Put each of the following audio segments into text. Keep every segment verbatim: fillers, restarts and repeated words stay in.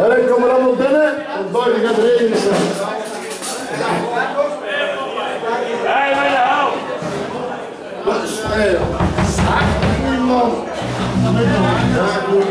Allez, kom er allemaal binnen, want buiten gaat regen staan. Hey, bij de hou! Dat is heel. Ach, man. Ja, goed.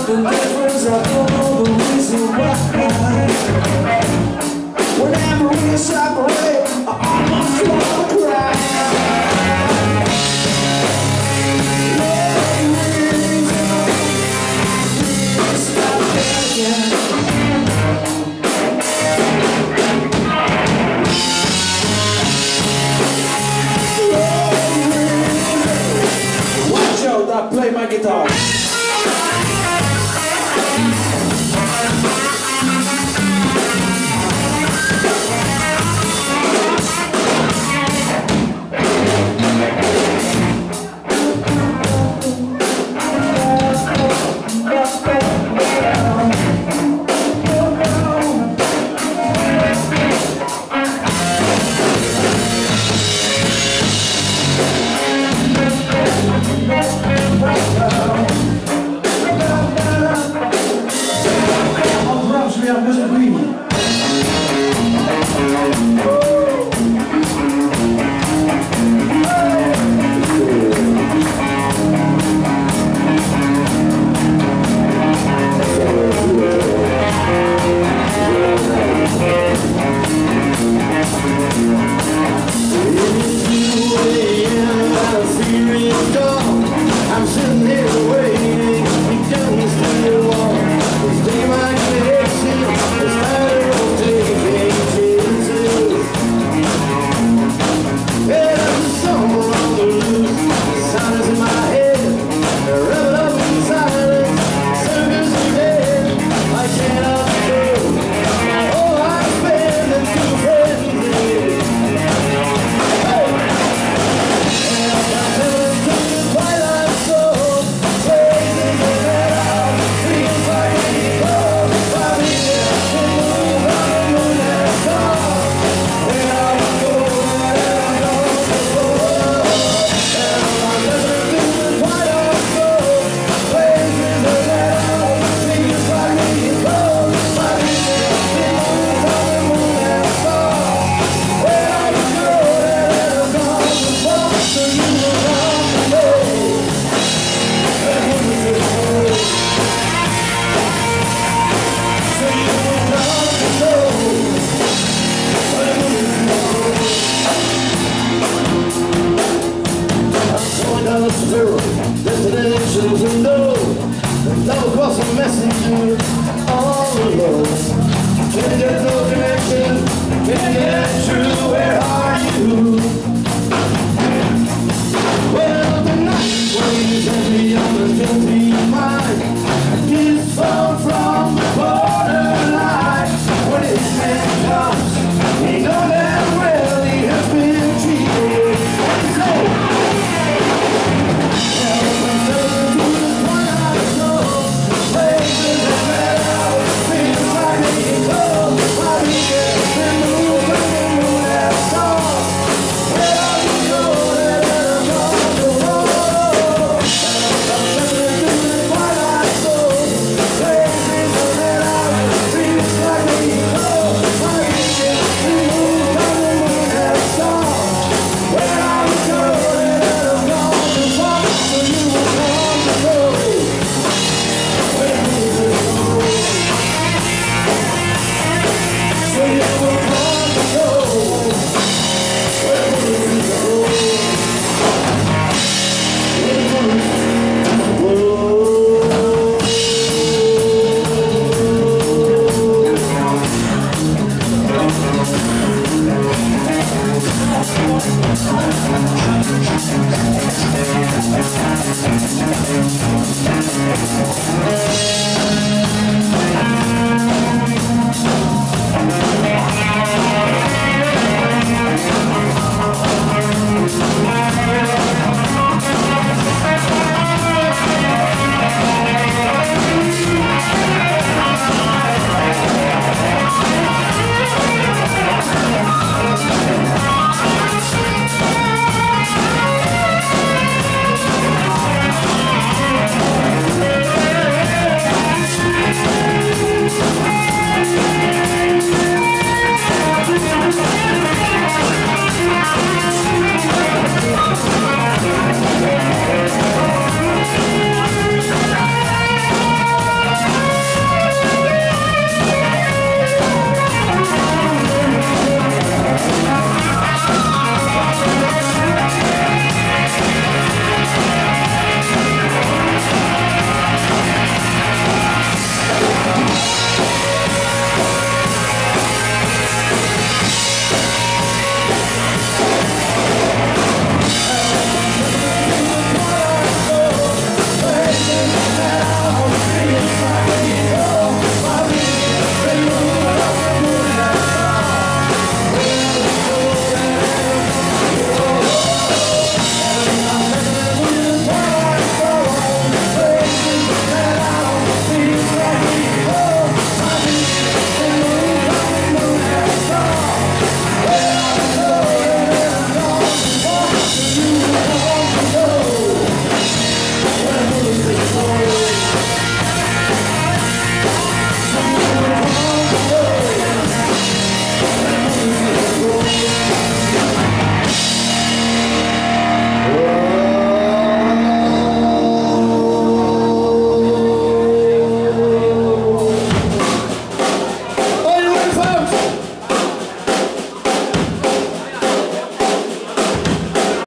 nothing different, I don't know the reason why. Whenever we separate, I almost wanna cry. Stop thinking. Watch out, I play my guitar. Mister Green. I'm sitting here waiting, you don't still walk. Stay my connection, it's not a rotating chances. Yeah, there's a song on the loose, the sound is in my head, wrapped up in silence, circus is dead, I cannot go. Oh, I spend and two friends did. Hey! And I'm telling to the twilight soul, praises are let out, feels like we go. By me, we move on the moon and song. And I will go, and I will go. And I'm telling to the twilight soul, praises are let out, feels like we go. By me, we move on the moon and song. And I will go, and I will go. So you will come to know. And who is it for? So you will come to know. And who is it for? I'm going down the zero, destination to know. The double crossing messenger all alone. Can you get no connection? Can you get true? Where are you?